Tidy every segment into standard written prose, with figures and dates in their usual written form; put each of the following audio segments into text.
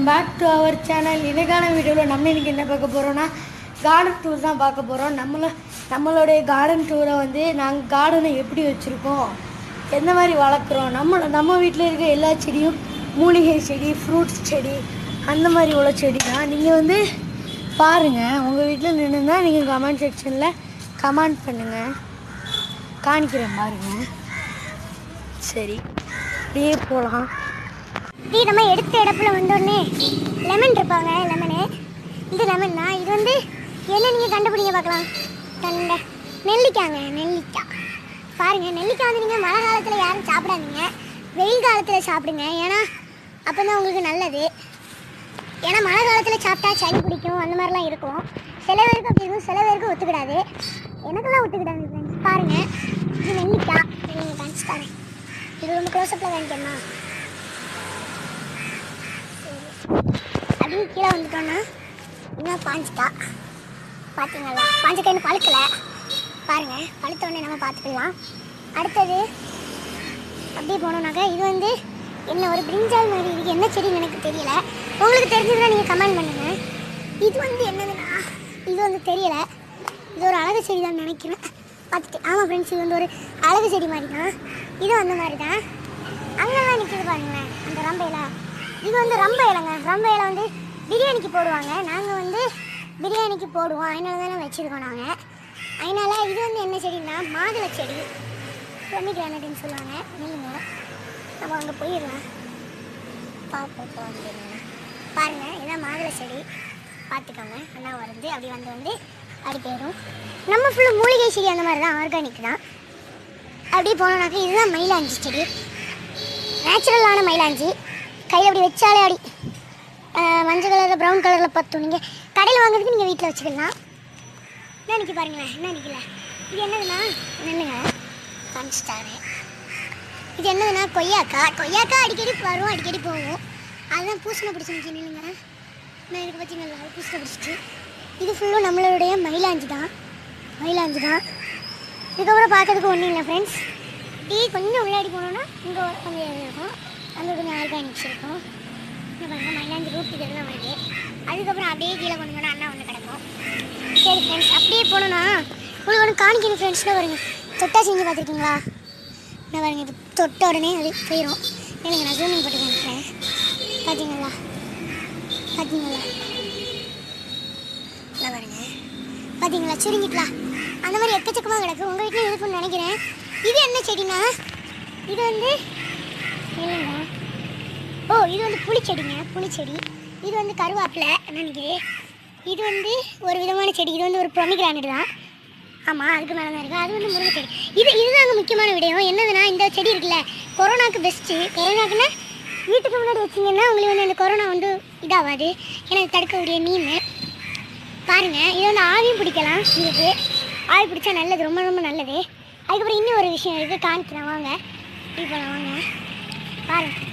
Back to our channel. இன்றைக்கான வீடியோவில் நம்ம இன்றைக்கி என்ன பார்க்க போகிறோன்னா கார்டன் டூர் தான் பார்க்க போகிறோம். நம்மளுடைய கார்டன் டூரை நாங்கள் கார்டனை எப்படி வச்சுருக்கோம், எந்த மாதிரி வளர்க்குறோம், நம்ம வீட்டில் இருக்க எல்லா செடியும் மூலிகை செடி, ஃப்ரூட்ஸ் செடி, அந்த மாதிரி உள்ள செடி தான். நீங்கள் பாருங்கள், உங்கள் வீட்டில் நின்றுனா நீங்கள் கமெண்ட் செக்ஷனில் கமெண்ட் பண்ணுங்கள், காணிக்கிறேன் பாருங்கள். சரி, அப்படியே போகலாம். நம்ம எடுத்த இடத்துல வந்தோடனே லெமன் இருப்பாங்க. இது லெமன் தான். இது என்ன நீங்கள் கண்டுபிடிங்க பார்க்கலாம். நெல்லிக்காய் பாருங்கள். நெல்லிக்காய் நீங்கள் மழை காலத்தில் யாரும் சாப்பிடாதீங்க, வெயில் காலத்தில் சாப்பிடுங்க. ஏன்னா அப்போ தான் உங்களுக்கு நல்லது. ஏன்னா மழை காலத்தில் சாப்பிட்டா சளி பிடிக்கும், அந்த மாதிரிலாம் இருக்கும். சில பேருக்கு அப்படி இருக்கும், சில பேருக்கு ஒத்துக்கிடாது. எனக்கெல்லாம் ஒத்துக்கிடாது ஃப்ரெண்ட்ஸ். பாருங்கள், இது நெல்லிக்காய். நீங்கள் காமிச்சு தரேன். இது ரொம்ப க்ளோஸ்அப்பில் காமிக்கணுமா? அப்படியே கீழே வந்துட்டோன்னா இன்னும் பாஞ்சிக்காய். பார்த்தீங்களா, பாஞ்சிக்காய் இன்னும் பழுக்கலை. பாருங்கள், பழுத்தோடனே நம்ம பார்த்துக்கலாம். அடுத்தது அப்படியே போனோம்னாக்கா இது என்ன ஒரு பிரிஞ்சால் மாதிரி இருக்குது. என்ன செடின்னு எனக்கு தெரியல. உங்களுக்கு தெரிஞ்சதுன்னா நீங்கள் கமெண்ட் பண்ணுங்கள். இது என்னதுன்னா இது தெரியலை. இது ஒரு அழகு செடி தான் நினைக்கிறேன். பார்த்துட்டு ஆமாம் ஃப்ரெண்ட்ஸ், இது ஒரு அழகு செடி மாதிரி தான். இது அந்த மாதிரி தான். அங்கெல்லாம் நிற்கிது பாருங்களேன், அந்த ரம்ப இலை. இது ரம்ப இலைங்க. ரம்ப இலை பிரியாணிக்கு போடுவாங்க. நாங்கள் பிரியாணிக்கு போடுவோம், அதனால தானே வச்சுருக்கோம் நாங்கள். அதனால் இது என்ன செடின்னா மாதுளை செடி, பொமிகிரானட்னு சொல்லுவாங்க. இல்லைங்க, நம்ம அங்கே போயிடலாம், பார்ப்போம். பாருங்கள், இதான் மாதுளை செடி. பார்த்துக்கோங்க, அண்ணா வருது. அப்படி அப்படி போயிடும். நம்ம ஃபுல்லாக மூலிகை செடி, அந்த மாதிரி தான், ஆர்கானிக் தான். அப்படியே போனோம்னாக்கா இதுதான் மயிலாஞ்சி செடி, நேச்சுரலான மயிலாஞ்சி. கையில் அப்படி வச்சாலே அடி மஞ்சள் கலரில், ப்ரௌன் கலரில் பற்றும். நீங்கள் கடையில் வாங்குறதுக்கு நீங்கள் வீட்டில் வச்சுக்கலாம். என்ன நிற்கி பாருங்களேன், என்ன நிற்கல. இது என்னதுன்னா நின்றுங்க காமிச்சிட்டாரு. இது என்னதுன்னா கொய்யாக்காய் அடிக்கடி வரும், அடிக்கடி போகும். அதுதான் பூசணை பிடிச்சி நிற்கி நில்லுங்க. நான் எனக்கு பற்றி நல்லா பூசணை பிடிச்சிச்சு. இது ஃபுல்லும் நம்மளுடைய மயிலாஞ்சி தான். இதுக்கப்புறம் பார்க்கறதுக்கு ஒன்றும் இல்லை ஃப்ரெண்ட்ஸ். கொஞ்சம் உள்ளாடி போனோன்னா இங்கே கொஞ்சம் இருக்கும், அங்கே கொஞ்சம் ஆர்கானிக்ஸ் இருக்கும். பாருங்கள், மயிலாஞ்சி ரூட் இதெல்லாம் வருது. அதுக்கப்புறம் அப்படியே கீழே கொண்டு போனால் அண்ணா கிடக்கும். சரி ஃப்ரெண்ட்ஸ், அப்படியே போனோன்னா உங்களுக்கு ஒன்று காணிக்கணும் ஃப்ரெண்ட்ஸ்னால் பாருங்க. தொட்டா செஞ்சு பார்த்துருக்கீங்களா? நான் பாருங்கள், இது தொட்ட உடனே அது போயிடும். எனக்கு நான் ஜூமிங் போட்டு காமிக்கிறேன். பார்த்தீங்களா நான் பார்த்தீங்களா, சுருங்கிக்கலாம். அந்த மாதிரி எக்கச்சக்கமாக கிடக்கு. உங்கள் வீட்டில் இருக்குன்னு நினைக்கிறேன். இது என்ன செடினா இது இல்லைங்க. இது புளிச்செடிங்க, புளிச்செடி. இது கருவேப்பிலை நினைக்கிறேன். இது ஒரு விதமான செடி. இது ஒரு பொமிகிரானட் தான். ஆமாம், அதுக்கு மேலே தான் இருக்குது. அது முருங்கை செடி. இதுதாங்க முக்கியமான விடயம். என்னதுன்னா, இந்த செடி இருக்குல்ல, கொரோனாவுக்கு பெஸ்ட்டு. கொரோனாக்குன்னா வீட்டுக்கு முன்னாடி வச்சிங்கன்னா உங்களுக்கு அந்த கொரோனா இதாகாது. எனக்கு தடுக்கக்கூடிய நீம். பாருங்கள், இது ஆவியும் பிடிக்கலாம். இதுக்கு ஆவி பிடிச்சா நல்லது, ரொம்ப ரொம்ப நல்லது. அதுக்கப்புறம் இன்னும் ஒரு விஷயம் இருக்குது, காணிக்கிறேன் வாங்க. இப்போ வாங்க பாருங்கள்.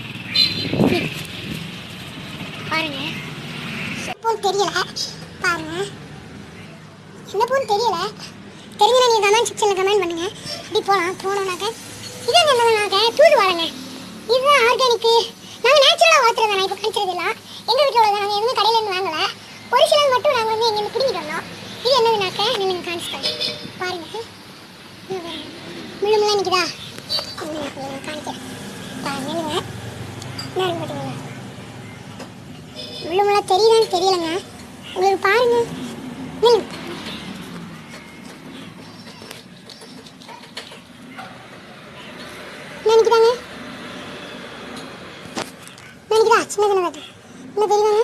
பூன்னு தெரியல. பாருங்கள், என்ன பூன்னு தெரியல. தெரிஞ்சுனா நீங்கள் கமெண்ட் செக்ஷனில் கமெண்ட் பண்ணுங்கள். இப்படி போனோம்னாக்க இது என்னதுனாக்க தூதுவளைங்க. இதுதான் ஆர்கானிக்கு. நாங்கள் நேச்சுரலாக வளர்த்துறது. நான் இப்போ காமிச்சதெல்லாம் எங்கள் வீட்டில் உள்ளதை நாங்கள் எதுவும் கடையிலேருந்து வாங்கலை. ஒரு சிலர் மட்டும் நாங்கள் எங்கேருந்து பிடிங்கிட்டு வந்தோம். இது என்னதுனாக்க நீங்கள் காமிச்சிட்டாங்க. பாருங்கள், முள்ளுமெல்லாம் நிற்குதா? காமிக்கிறேன் பாருங்க. பார்த்தீங்களா, முள்ளுமெல்லாம் தெரியுதான்னு தெரியலைங்க உங்களுக்கு. பாருங்கள், நினைக்கிறாங்க சின்ன சின்ன காட்டு என்ன தெரியுதாங்க?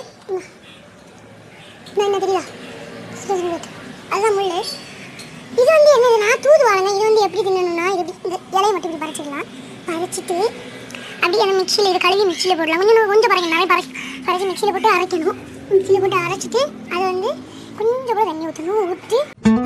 என்ன தெரியுதா? சின்ன சின்ன காட்டு, அதுதான் முள். இது என்னதுன்னா தூதுவளைங்க. இது எப்படி தின்னணும்னா, இது இந்த இலையை மட்டும் இப்படி பறிச்சிடலாம். பறிச்சிட்டு அப்படியே அந்த மிக்சியில் இது கழுவி மிக்சியில் போடலாம். கொஞ்சம் பறக்கணும், நிறைய பறக்கி மிக்சியில் போட்டு அரைக்கணும். மிக்சியில் போட்டு அரைச்சிட்டு அதை கொஞ்சம் கூட தண்ணி ஊற்றணும். ஊற்றி